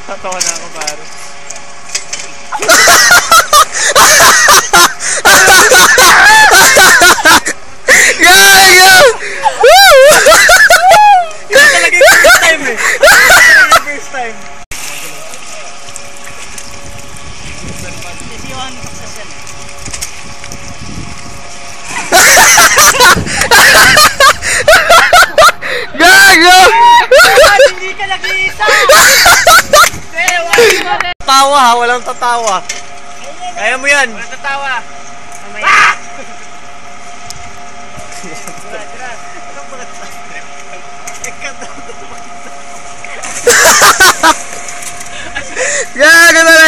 Tatawa na ako, pare. Gago! Hindi talaga yung first time eh. Hindi talaga yung first time. Si Johann success yan eh. Gago! Hindi ka nag-iisa! Tawa ha, walang tatawa. Kaya mo yan. Walang tatawa. Mamaya. Gago talaga!